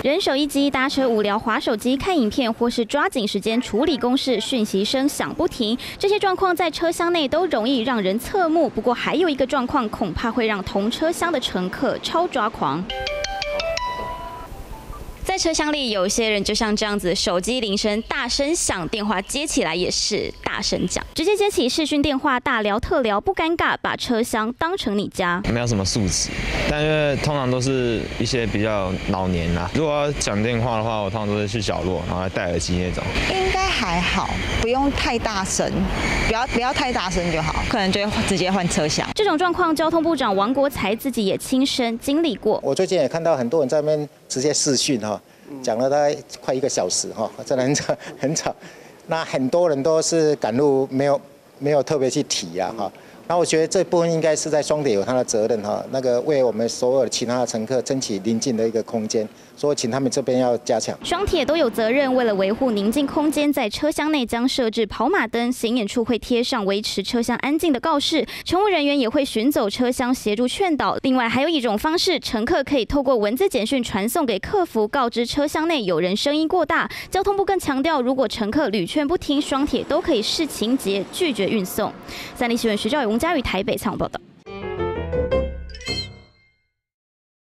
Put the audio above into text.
人手一机，搭车无聊滑手机、看影片，或是抓紧时间处理公事，讯息声响不停。这些状况在车厢内都容易让人侧目。不过还有一个状况，恐怕会让同车厢的乘客超抓狂。 在车厢里，有些人就像这样子，手机铃声大声响，电话接起来也是大声讲，直接接起视讯电话，大聊特聊，不尴尬，把车厢当成你家。 没有什么素质，但因为通常都是一些比较老年啦。如果要讲电话的话，我通常都是去角落，然后戴耳机那种。 应该还好，不用太大声，不要太大声就好，可能就会直接换车厢。 这种状况，交通部长王国材自己也亲身经历过。 我最近也看到很多人在那边直接视讯哈。 讲了大概快1个小时哈，真的很吵。那很多人都是赶路，没有特别去提啊哈。那我觉得这部分应该是在双铁有他的责任哈，那个为我们所有其他的乘客争取宁静的一个空间，所以请他们这边要加强。 双铁都有责任，为了维护宁静空间，在车厢内将设置跑马灯，行演处会贴上维持车厢安静的告示，乘务人员也会巡走车厢协助劝导。另外还有一种方式，乘客可以透过文字简讯传送给客服，告知车厢内有人声音过大。交通部更强调，如果乘客屡劝不听，双铁都可以视情节拒绝运送。三立新闻徐兆宇、吴佳宇台北采访报道。